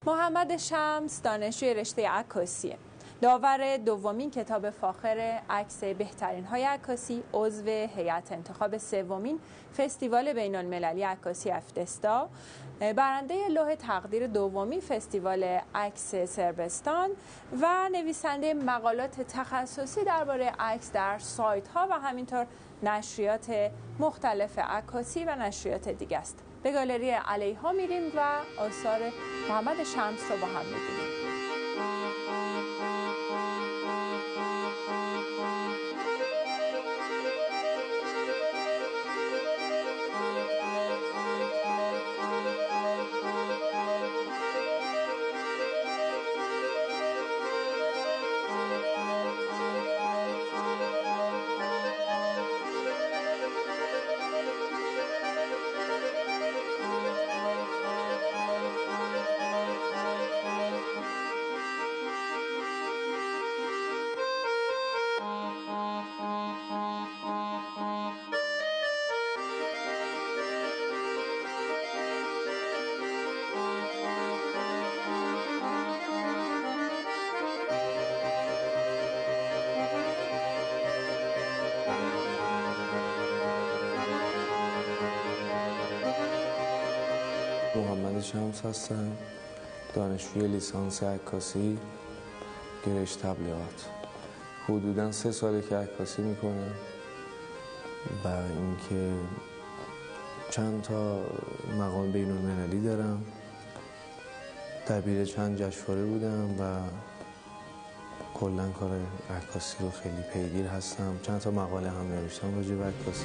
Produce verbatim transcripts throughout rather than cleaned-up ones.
محمد شمس دانشجوی رشته عکاسیه. داور دومین کتاب فاخر عکس بهترین های عکاسی، عضو هیئت انتخاب سومین فستیوال بین المللی عکاسی افتستا، برنده لوح تقدیر دومی فستیوال عکس صربستان و نویسنده مقالات تخصصی درباره عکس در سایت ها و همینطور نشریات مختلف عکاسی و نشریات دیگه است. به گالری علیها میریم و آثار محمد شمس رو با هم می‌بینیم. محمد شمس هستم، دانشجوی لیسانس عکاسی، گرایش تبلیغات. حدوداً سه ساله که عکاسی میکنم و اینکه چند تا مقام بین المللی دارم، دبیر چند جشنواره بودم و کلاً کار عکاسی رو خیلی پیگیر هستم. چند تا مقاله هم نوشتم راجع به عکاسی.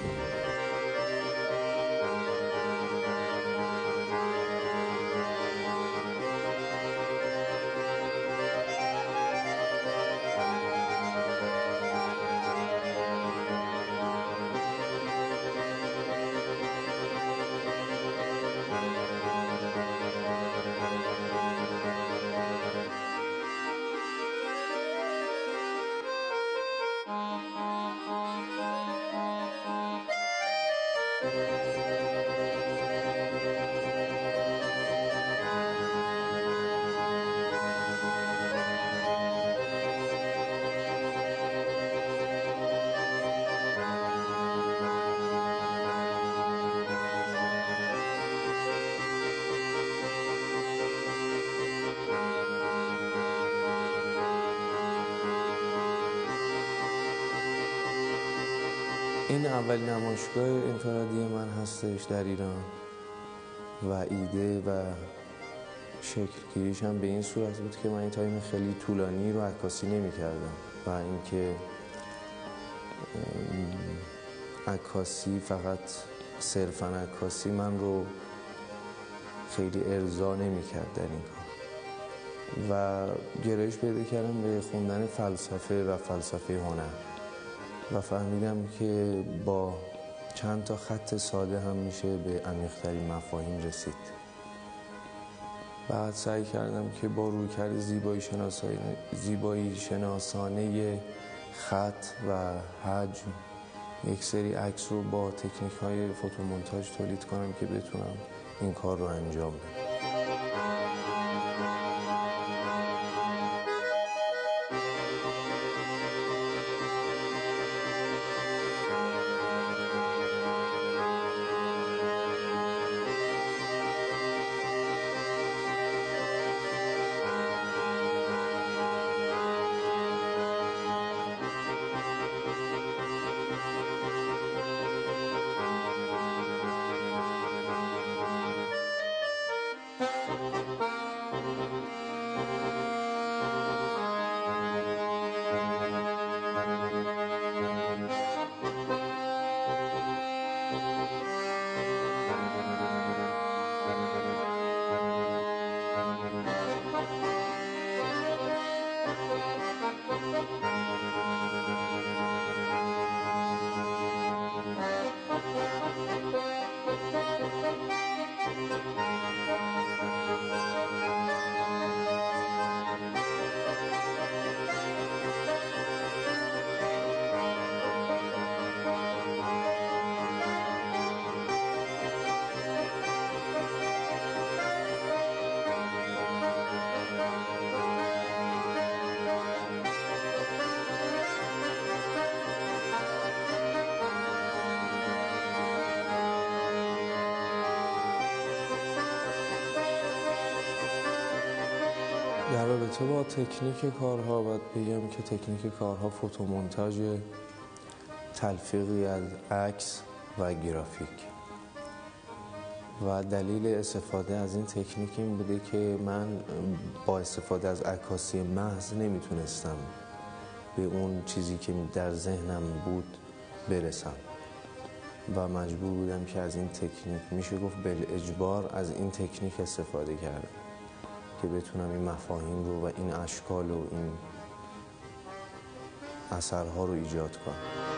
این اولین نمایشگاه انفرادی من هستش در ایران و ایده و شکلگیریش هم به این صورت بود که من این تایم خیلی طولانی رو عکاسی نمی کردم و اینکه عکاسی فقط صرفاً عکاسی من رو خیلی ارضا نمی کرد در این کار و گرایش پیدا کردم به خوندن فلسفه و فلسفه هنر و فهمیدم که با چند تا خط ساده هم میشه به عمیق‌ترین مفاهیم رسید. بعد سعی کردم که با رویکرد زیبایی شناسانه زیبایی شناسانه خط و حجم یک سری عکس رو با تکنیک‌های فوتومونتاژ تولید کنم که بتونم این کار رو انجام بدم. رابطه با تکنیک کارها باید بگم که تکنیک کارها فوتومونتاژ تلفیقی از عکس و گرافیک و دلیل استفاده از این تکنیک این بوده که من با استفاده از عکاسی محض نمیتونستم به اون چیزی که در ذهنم بود برسم و مجبور بودم که از این تکنیک، میشه گفت بالاجبار از این تکنیک استفاده کردم که بتونم این مفاهیم رو و این اشکال و این اثرها رو ایجاد کنم.